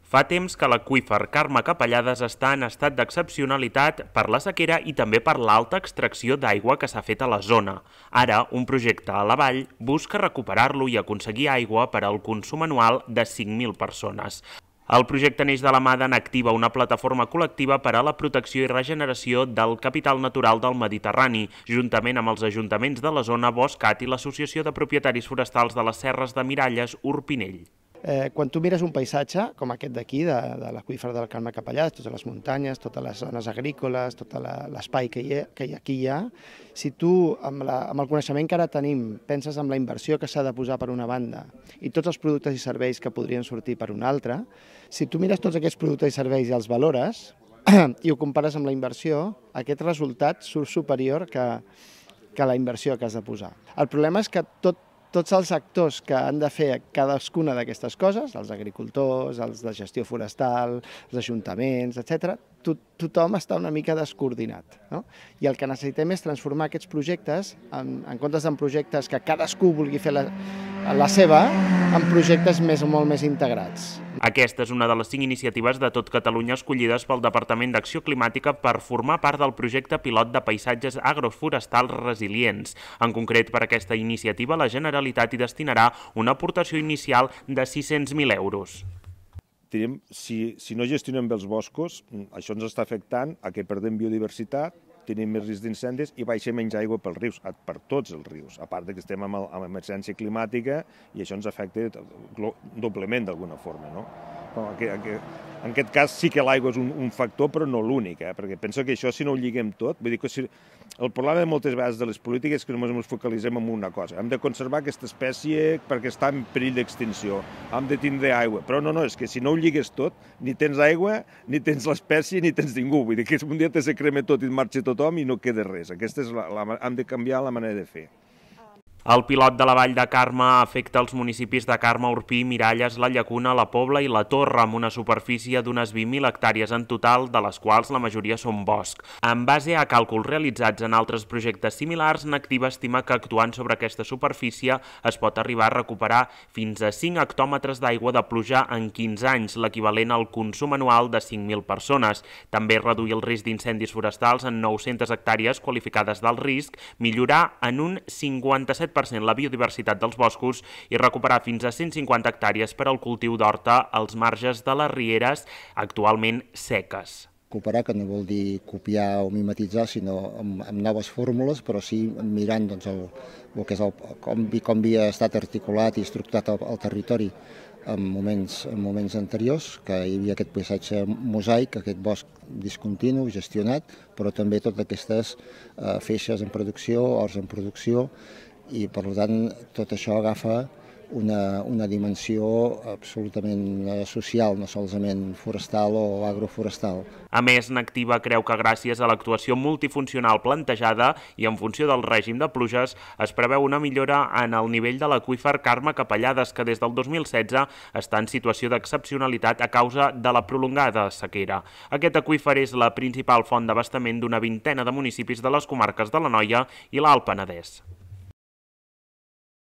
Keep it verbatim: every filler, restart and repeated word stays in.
Fa temps que l'aqüífer Carme Capellades està en estat d'excepcionalitat per la sequera i també per l'alta extracció d'aigua que s'ha fet a la zona. Ara, un projecte a la vall busca recuperar-lo i aconseguir aigua per al consum anual de cinc mil persones. El projecte neix de la mà d'Enactiva, una plataforma col·lectiva per a la protecció i regeneració del capital natural del Mediterrani, juntament amb els ajuntaments de la zona Boscat i l'Associació de Propietaris Forestals de les Serres de Miralles, Urpinell. Eh, quan tu mires un paisatge com aquest d'aquí, de, de l'aqüífer del Carme Capellades, totes les muntanyes, totes les zones agrícoles, tot l'espai que, hi ha, que aquí hi ha, si tu, amb, la, amb el coneixement que ara tenim, penses en la inversió que s'ha de posar per una banda i tots els productes i serveis que podrien sortir per una altra, si tu mires tots aquests productes i serveis i els valores i ho compares amb la inversió, aquest resultat surt superior que, que la inversió que has de posar. El problema és que tot Tots els actors que han de fer cadascuna d'aquestes coses, els agricultors, els de gestió forestal, els ajuntaments, etcètera, to tothom està una mica descoordinat, no? I el que necessitem és transformar aquests projectes, en, en comptes d'en projectes que cadascú vulgui fer la, la seva, en projectes més o molt més integrats. Aquesta és una de les cinc iniciatives de tot Catalunya escollides pel Departament d'Acció Climàtica per formar part del projecte pilot de paisatges agroforestals resilients. En concret, per aquesta iniciativa, la Generalitat hi destinarà una aportació inicial de sis-cents mil euros. Tenim, si, si no gestionem bé els boscos, això ens està afectant a que perdem biodiversitat, tenim més risc d'incendis i baixa menys aigua pels rius, per tots els rius, a part que estem amb, amb emergència climàtica i això ens afecta doblement d'alguna forma, no? En aquest cas sí que l'aigua és un, un factor, però no l'únic, eh? Perquè penso que això si no ho lliguem tot, vull dir que si, el problema de moltes vegades de les polítiques és que només ens focalitzem en una cosa. Hem de conservar aquesta espècie perquè està en perill d'extinció, hem de tindre aigua, però no, no, és que si no ho lligues tot, ni tens aigua, ni tens l'espècie, ni tens ningú. Vull dir que un dia te se crema tot i marxa tothom i no queda res. Aquesta és la, la, hem de canviar la manera de fer. El pilot de la Vall de Carme afecta els municipis de Carme, Orpí, Miralles, la Llacuna, la Pobla i la Torre, amb una superfície d'unes vint mil hectàrees en total, de les quals la majoria són bosc. En base a càlculs realitzats en altres projectes similars, Enactiva estima que actuant sobre aquesta superfície es pot arribar a recuperar fins a cinc hectòmetres d'aigua de pluja en quinze anys, l'equivalent al consum anual de cinc mil persones. També reduir el risc d'incendis forestals en nou-centes hectàrees qualificades d'alt risc, millorar en un cinquanta-set per cent la biodiversitat dels boscos i recuperar fins a cent cinquanta hectàrees per al cultiu d'horta als marges de les rieres actualment seques. Recuperar, que no vol dir copiar o mimetitzar, sinó amb, amb noves fórmules, però sí mirant doncs, el, el que és el, com, com havia estat articulat i estructurat el, el territori en moments, en moments anteriors, que hi havia aquest paisatge mosaic, aquest bosc discontinu, gestionat, però també totes aquestes eh, feixes en producció, horts en producció, i per tant tot això agafa una, una dimensió absolutament social, no solament forestal o agroforestal. A més, Enactiva creu que gràcies a l'actuació multifuncional plantejada i en funció del règim de pluges es preveu una millora en el nivell de l'aqüífer Carme Capellades, que des del dos mil setze està en situació d'excepcionalitat a causa de la prolongada sequera. Aquest aqüífer és la principal font d'abastament d'una vintena de municipis de les comarques de l'Anoia i l'Alt Penedès.